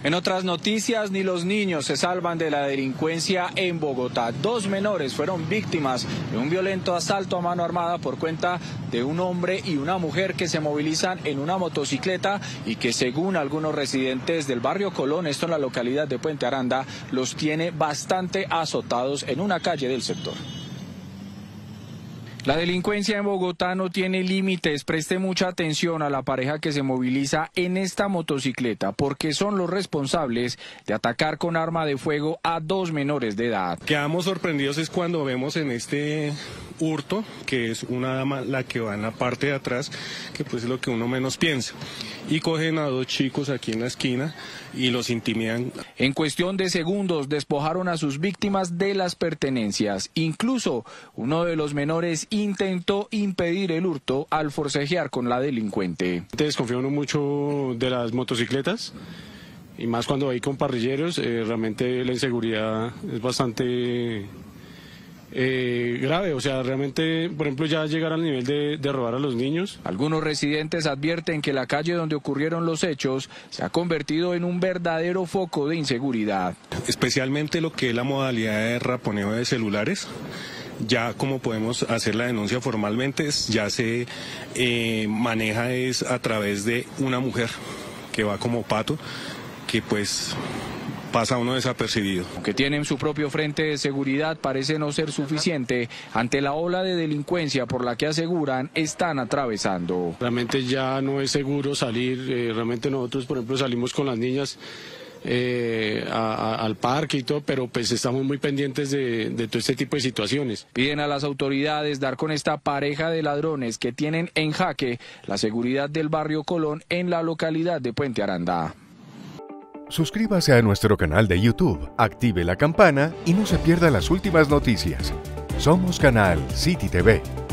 En otras noticias, ni los niños se salvan de la delincuencia en Bogotá. 2 menores fueron víctimas de un violento asalto a mano armada por cuenta de un hombre y una mujer que se movilizan en una motocicleta y que, según algunos residentes del barrio Colón, esto en la localidad de Puente Aranda, los tiene bastante azotados en una calle del sector. La delincuencia en Bogotá no tiene límites. Preste mucha atención a la pareja que se moviliza en esta motocicleta, porque son los responsables de atacar con arma de fuego a 2 menores de edad. Quedamos sorprendidos es cuando vemos en este hurto, que es una dama la que va en la parte de atrás, que pues es lo que uno menos piensa, y cogen a 2 chicos aquí en la esquina y los intimidan. En cuestión de segundos despojaron a sus víctimas de las pertenencias. Incluso uno de los menores intentó impedir el hurto al forcejear con la delincuente. Desconfío uno mucho de las motocicletas y más cuando hay con parrilleros. Realmente la inseguridad es bastante grave, o sea, realmente, por ejemplo, ya llegar al nivel de robar a los niños. Algunos residentes advierten que la calle donde ocurrieron los hechos se ha convertido en un verdadero foco de inseguridad. Especialmente lo que es la modalidad de raponeo de celulares. Ya como podemos hacer la denuncia formalmente, ya se maneja es a través de una mujer que va como pato, que pues pasa uno desapercibido. Aunque tienen su propio frente de seguridad, parece no ser suficiente ante la ola de delincuencia por la que aseguran están atravesando. Realmente ya no es seguro salir, realmente nosotros, por ejemplo, salimos con las niñas al parque y todo, pero pues estamos muy pendientes de todo este tipo de situaciones. Piden a las autoridades dar con esta pareja de ladrones que tienen en jaque la seguridad del barrio Colón en la localidad de Puente Aranda. Suscríbase a nuestro canal de YouTube, active la campana y no se pierda las últimas noticias. Somos Canal City TV.